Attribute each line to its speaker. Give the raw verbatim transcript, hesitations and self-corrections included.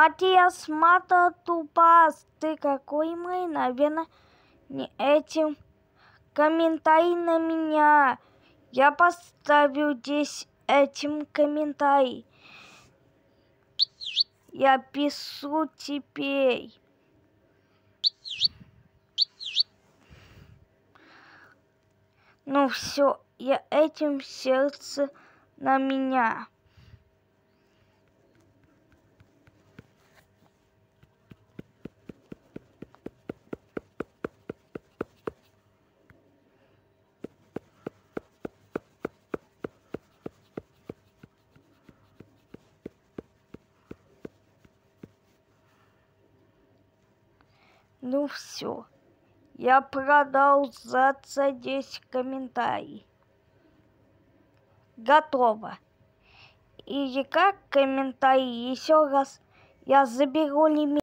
Speaker 1: Матиас Мата Тупас, ты какой мой, наверное, не этим комментарий на меня. Я поставлю здесь этим комментарий. Я пишу теперь. Ну все, я этим сердце на меня. Ну все, я продолжаться здесь комментарий. Готово. И как комментарий еще раз я заберу лимит.